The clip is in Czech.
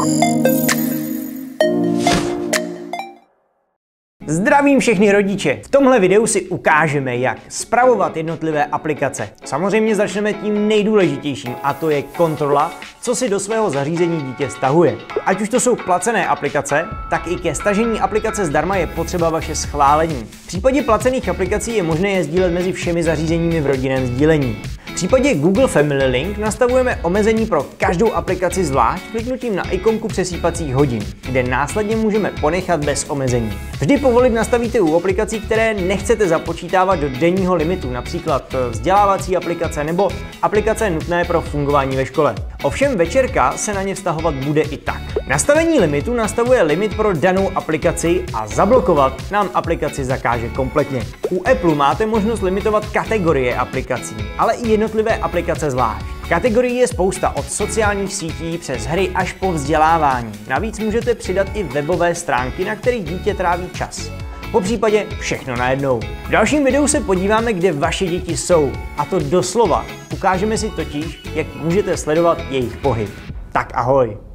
Zdravím všechny rodiče! V tomhle videu si ukážeme, jak spravovat jednotlivé aplikace. Samozřejmě začneme tím nejdůležitějším, a to je kontrola, co si do svého zařízení dítě stahuje. Ať už to jsou placené aplikace, tak i ke stažení aplikace zdarma je potřeba vaše schválení. V případě placených aplikací je možné je sdílet mezi všemi zařízeními v rodinném sdílení. V případě Google Family Link nastavujeme omezení pro každou aplikaci zvlášť kliknutím na ikonku přesýpacích hodin, kde následně můžeme ponechat bez omezení. Vždy povolit nastavíte u aplikací, které nechcete započítávat do denního limitu, například vzdělávací aplikace nebo aplikace nutné pro fungování ve škole. Ovšem večerka se na ně vztahovat bude i tak. Nastavení limitu nastavuje limit pro danou aplikaci a zablokovat nám aplikaci zakáže kompletně. U Apple máte možnost limitovat kategorie aplikací, ale i jednotlivé aplikace zvlášť. Kategorií je spousta, od sociálních sítí přes hry až po vzdělávání. Navíc můžete přidat i webové stránky, na kterých dítě tráví čas. Popřípadě všechno najednou. V dalším videu se podíváme, kde vaše děti jsou. A to doslova. Ukážeme si totiž, jak můžete sledovat jejich pohyb. Tak ahoj!